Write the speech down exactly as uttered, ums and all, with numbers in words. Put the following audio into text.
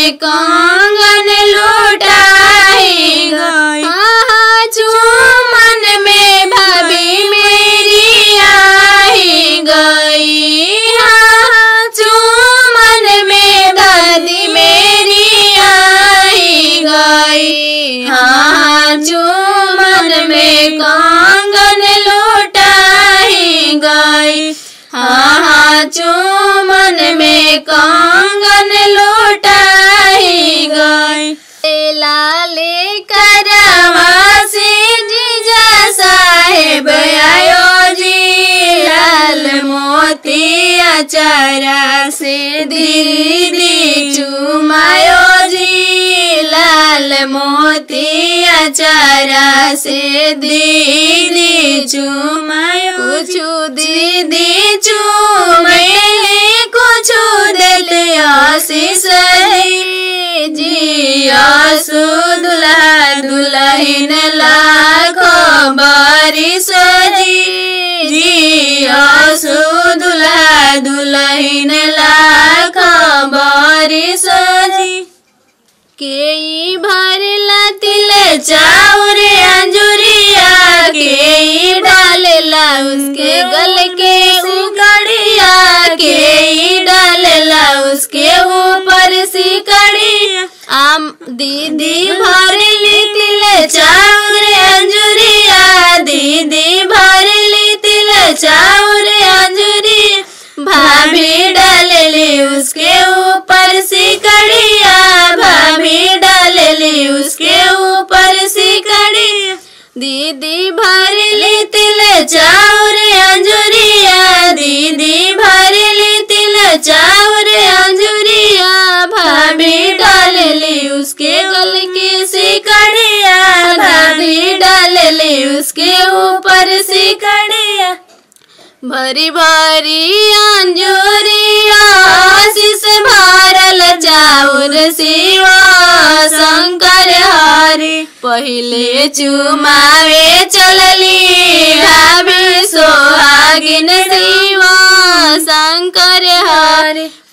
में कंगन लुटाई गई। हाँ चुमन में भाभी मेरी आई गई। हाँ चुमन में दादी मेरी आई गई। हाँ चुमन में कंगन लुटाई गई। हाँ हाँ चुमन में कंगन लुटाई गई। लाले करवा से जीजा साहेब आयो जी। लाल मोती अचारा से दीदी चुमायो जी। लाल मोती अचारा से दीदी चुमायो। कुछ दीदी चुमेले कुछ देते आशीष जी। आसू दुल्हा दुल्हन लाखों बारिश जी। जी आसू दुल्हा दुल्हन लाखों बारिश जी। के भरला तिल चाउर अंजुरिया। के डालेला उसके गल के उकड़िया। के डालेला उसके ऊपर सिकड़िया। आम दीदी भरली तिल चाउर अंजुरिया। दीदी भरली तिल चाउर अंजुरिया। भाभी डालेली उसके ऊपर सिकड़िया। भाभी डालेली उसके ऊपर सिकड़िया। दीदी भरली तिल चाउर अंजुरिया। दीदी भरली तिल चाउर अंजुरिया। भाभी डालेली उसके गल के सिकड़िया। भाभी डालेली उसके ऊपर सिकड़िया। भरी भरी अंजुरिया आशीष भरल चाउर शिवा शंकर हरि। पहिले चुमावे चलली भाभी सोहागिन शिवा शंकर हरि।